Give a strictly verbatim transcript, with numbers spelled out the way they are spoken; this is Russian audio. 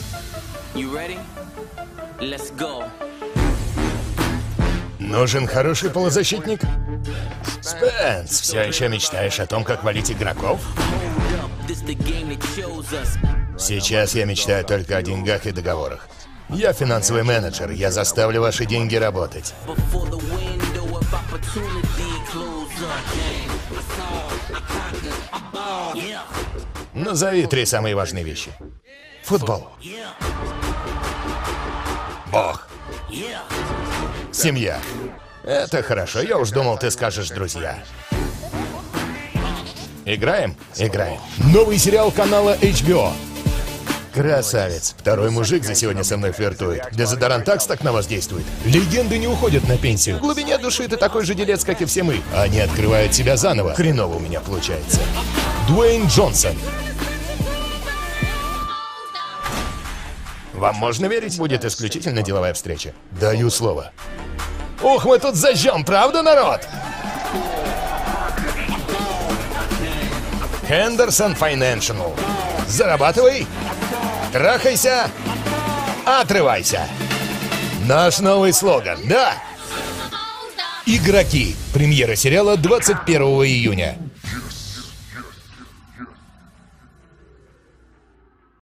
Нужен хороший полузащитник? Спенс, все еще мечтаешь о том, как валить игроков? Сейчас я мечтаю только о деньгах и договорах. Я финансовый менеджер, я заставлю ваши деньги работать. Назови три самые важные вещи. Футбол. Бог. Семья. Это хорошо, я уж думал, ты скажешь друзья. Играем? Играем. Новый сериал канала эйч би о. Красавец. Второй мужик за сегодня со мной флиртует. Дезодорант Акс так на вас действует. Легенды не уходят на пенсию. В глубине души ты такой же делец, как и все мы. Они открывают себя заново. Хреново у меня получается. Дуэйн Джонсон. Вам можно верить? Будет исключительно деловая встреча. Даю слово. Ух, мы тут зажжем, правда, народ? Henderson Financial. Зарабатывай, трахайся, отрывайся. Наш новый слоган, да? Игроки. Премьера сериала двадцать первого июня.